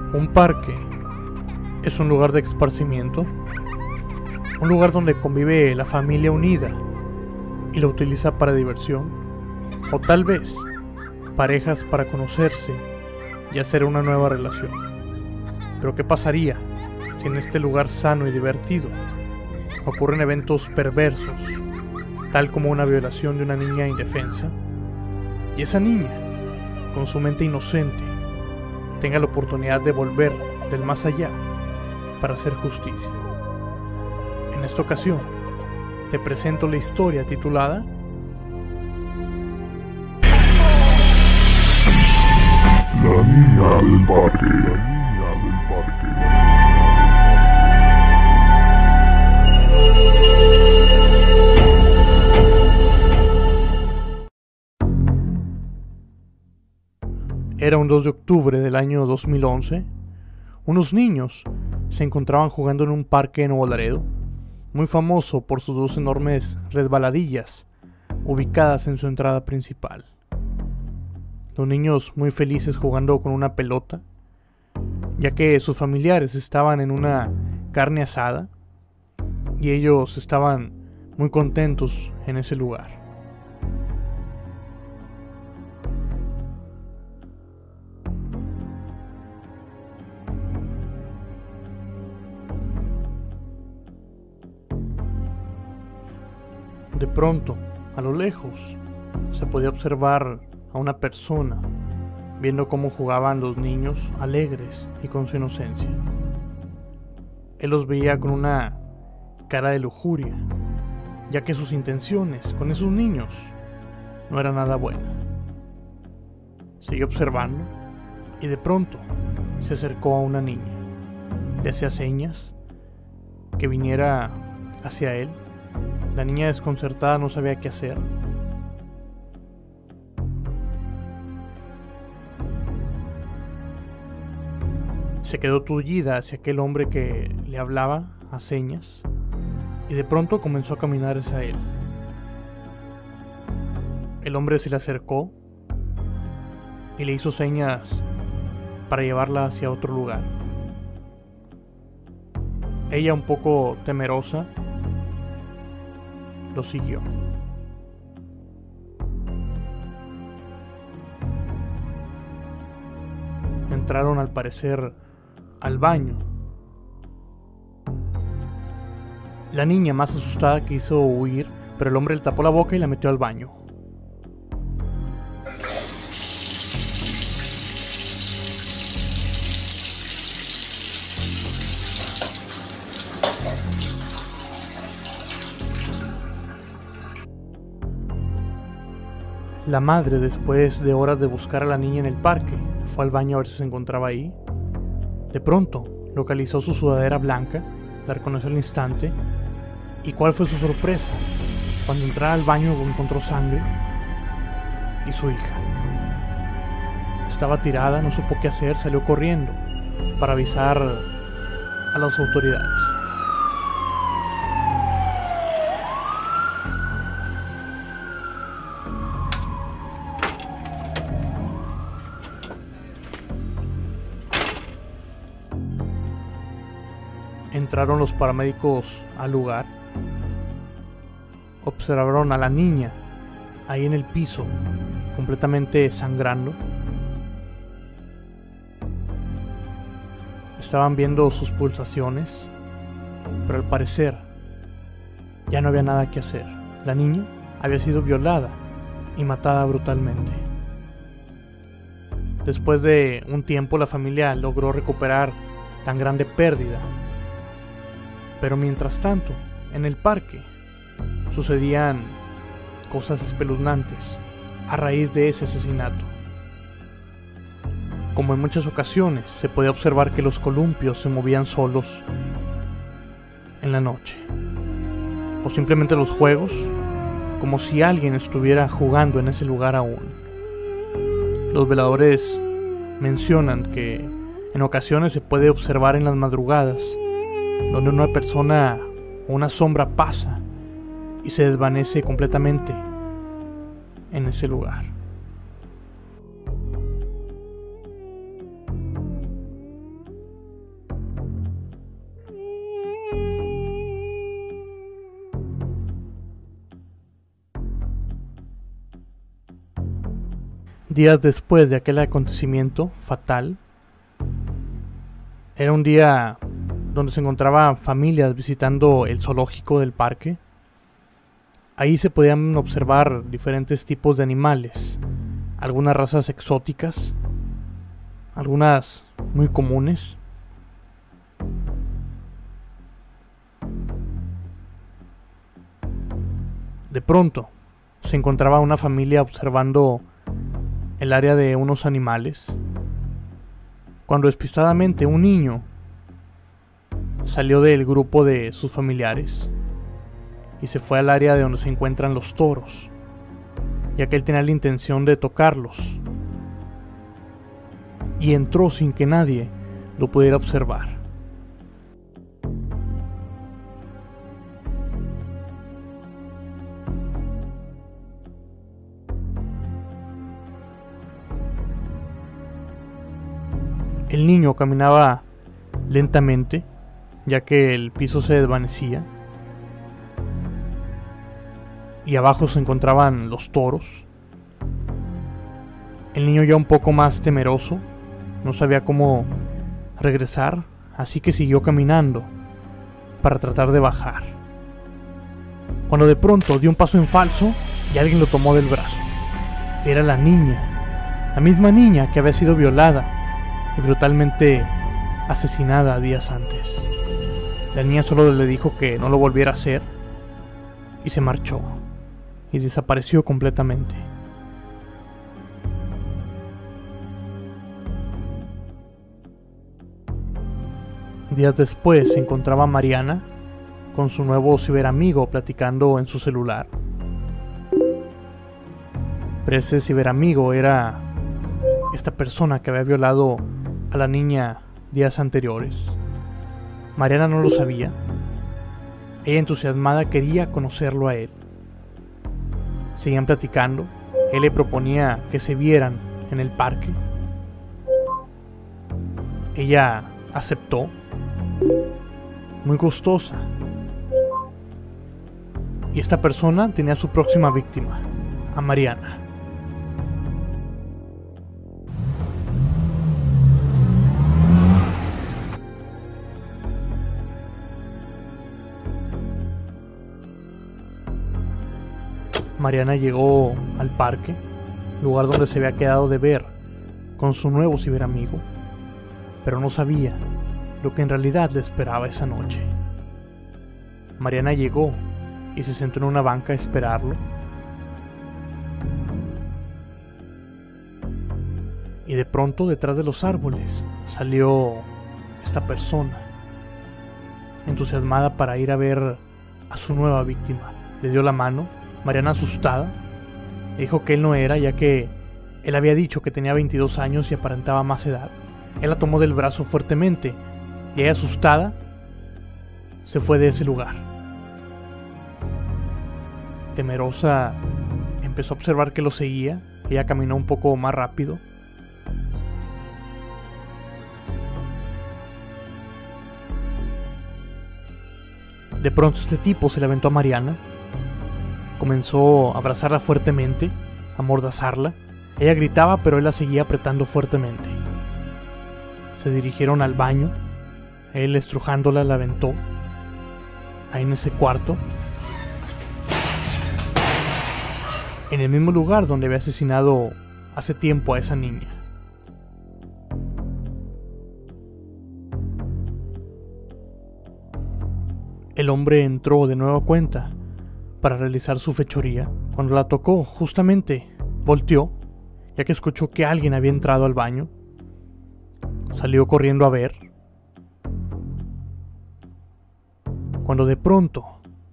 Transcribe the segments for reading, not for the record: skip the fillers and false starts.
Un parque es un lugar de esparcimiento, un lugar donde convive la familia unida y lo utiliza para diversión, o tal vez parejas para conocerse y hacer una nueva relación. Pero ¿qué pasaría si en este lugar sano y divertido ocurren eventos perversos, tal como una violación de una niña indefensa, y esa niña, con su mente inocente, tenga la oportunidad de volver del más allá para hacer justicia? En esta ocasión, te presento la historia titulada La niña del parque. Era un 2 de octubre del año 2011. Unos niños se encontraban jugando en un parque en Nuevo Laredo, muy famoso por sus dos enormes resbaladillas ubicadas en su entrada principal. Los niños muy felices jugando con una pelota, ya que sus familiares estaban en una carne asada y ellos estaban muy contentos en ese lugar. De pronto, a lo lejos, se podía observar a una persona viendo cómo jugaban los niños alegres y con su inocencia. Él los veía con una cara de lujuria, ya que sus intenciones con esos niños no eran nada buenas. Siguió observando y de pronto se acercó a una niña. Le hacía señas que viniera hacia él. La niña, desconcertada, no sabía qué hacer. Se quedó tullida hacia aquel hombre que le hablaba a señas y de pronto comenzó a caminar hacia él. El hombre se le acercó y le hizo señas para llevarla hacia otro lugar. Ella, un poco temerosa, lo siguió. Entraron, al parecer, al baño. La niña, más asustada, quiso huir, pero el hombre le tapó la boca y la metió al baño. La madre, después de horas de buscar a la niña en el parque, fue al baño a ver si se encontraba ahí. De pronto, localizó su sudadera blanca, la reconoció al instante, y ¿cuál fue su sorpresa? Cuando entró al baño encontró sangre y su hija. Estaba tirada, no supo qué hacer, salió corriendo para avisar a las autoridades. Entraron los paramédicos al lugar, observaron a la niña ahí en el piso, completamente sangrando. Estaban viendo sus pulsaciones, pero al parecer ya no había nada que hacer. La niña había sido violada y matada brutalmente. Después de un tiempo, la familia logró recuperar tan grande pérdida. Pero mientras tanto, en el parque, sucedían cosas espeluznantes a raíz de ese asesinato. Como en muchas ocasiones, se podía observar que los columpios se movían solos en la noche. O simplemente los juegos, como si alguien estuviera jugando en ese lugar aún. Los veladores mencionan que en ocasiones se puede observar en las madrugadas donde una persona o una sombra pasa y se desvanece completamente en ese lugar. Días después de aquel acontecimiento fatal, era un día donde se encontraban familias visitando el zoológico del parque. Ahí se podían observar diferentes tipos de animales, algunas razas exóticas, algunas muy comunes. De pronto, se encontraba una familia observando el área de unos animales, cuando despistadamente un niño salió del grupo de sus familiares y se fue al área de donde se encuentran los toros, ya que él tenía la intención de tocarlos, y entró sin que nadie lo pudiera observar. El niño caminaba lentamente, ya que el piso se desvanecía, y abajo se encontraban los toros. El niño, ya un poco más temeroso, no sabía cómo regresar, así que siguió caminando para tratar de bajar, cuando de pronto dio un paso en falso y alguien lo tomó del brazo. Era la niña, la misma niña que había sido violada y brutalmente asesinada días antes. La niña solo le dijo que no lo volviera a hacer y se marchó y desapareció completamente. Días después se encontraba Mariana con su nuevo ciberamigo platicando en su celular. Pero ese ciberamigo era esta persona que había violado a la niña días anteriores. Mariana no lo sabía. Ella, entusiasmada, quería conocerlo a él. Seguían platicando. Él le proponía que se vieran en el parque. Ella aceptó, muy gustosa. Y esta persona tenía a su próxima víctima, a Mariana. Mariana llegó al parque, lugar donde se había quedado de ver con su nuevo ciberamigo, pero no sabía lo que en realidad le esperaba esa noche. Mariana llegó y se sentó en una banca a esperarlo. Y de pronto, detrás de los árboles, salió esta persona, entusiasmada para ir a ver a su nueva víctima. Le dio la mano. Mariana, asustada, le dijo que él no era, ya que él había dicho que tenía 22 años y aparentaba más edad. Él la tomó del brazo fuertemente y ella, asustada, se fue de ese lugar. Temerosa, empezó a observar que lo seguía. Ella caminó un poco más rápido. De pronto este tipo se le aventó a Mariana. Comenzó a abrazarla fuertemente, a amordazarla. Ella gritaba, pero él la seguía apretando fuertemente. Se dirigieron al baño. Él, estrujándola, la aventó ahí en ese cuarto, en el mismo lugar donde había asesinado hace tiempo a esa niña. El hombre entró de nueva cuenta para realizar su fechoría. Cuando la tocó, justamente volteó, ya que escuchó que alguien había entrado al baño. Salió corriendo a ver, cuando de pronto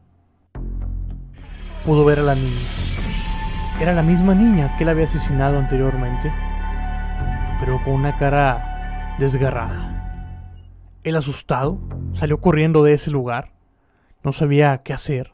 pudo ver a la niña. Era la misma niña que él había asesinado anteriormente, pero con una cara desgarrada. Él, asustado, salió corriendo de ese lugar. No sabía qué hacer.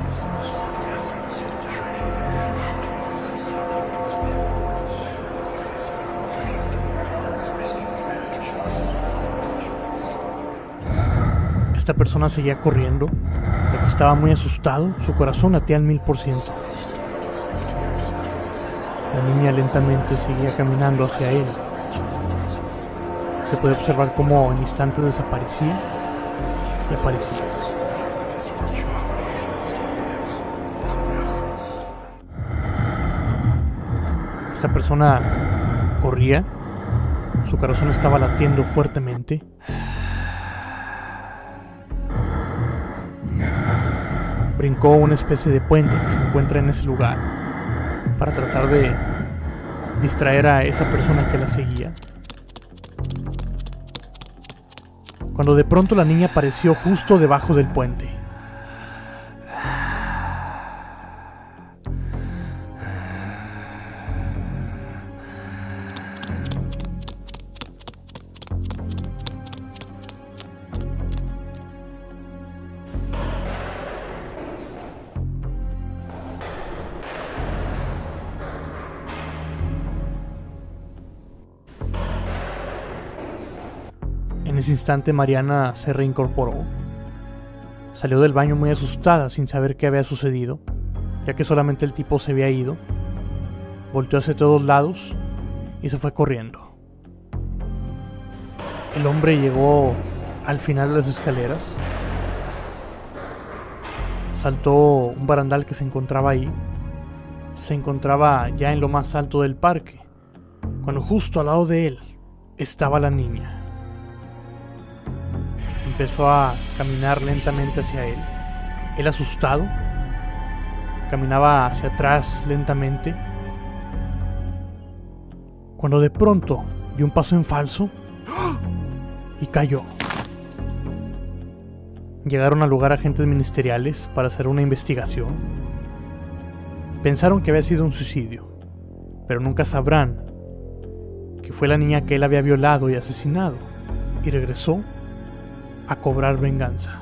Esta persona seguía corriendo, porque estaba muy asustado. Su corazón latía al 1000%. La niña lentamente seguía caminando hacia él. Se puede observar cómo en instantes desaparecía y aparecía. Esta persona corría, su corazón estaba latiendo fuertemente. Brincó una especie de puente que se encuentra en ese lugar para tratar de distraer a esa persona que la seguía. Cuando de pronto la niña apareció justo debajo del puente. En ese instante Mariana se reincorporó. Salió del baño muy asustada sin saber qué había sucedido, ya que solamente el tipo se había ido. Volteó hacia todos lados y se fue corriendo. El hombre llegó al final de las escaleras. Saltó un barandal que se encontraba ahí. Se encontraba ya en lo más alto del parque, cuando justo al lado de él estaba la niña. Empezó a caminar lentamente hacia él. Él, asustado, caminaba hacia atrás lentamente, cuando de pronto dio un paso en falso y cayó. Llegaron al lugar agentes ministeriales para hacer una investigación. Pensaron que había sido un suicidio, pero nunca sabrán que fue la niña que él había violado y asesinado, y regresó a cobrar venganza.